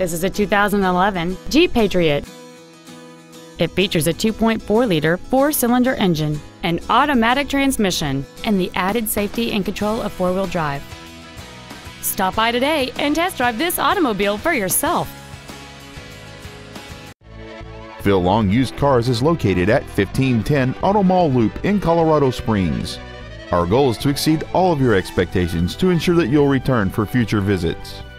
This is a 2011 Jeep Patriot. It features a 2.4-liter four-cylinder engine, an automatic transmission, and the added safety and control of four-wheel drive. Stop by today and test drive this automobile for yourself. Phil Long Used Cars is located at 1510 Auto Mall Loop in Colorado Springs. Our goal is to exceed all of your expectations to ensure that you'll return for future visits.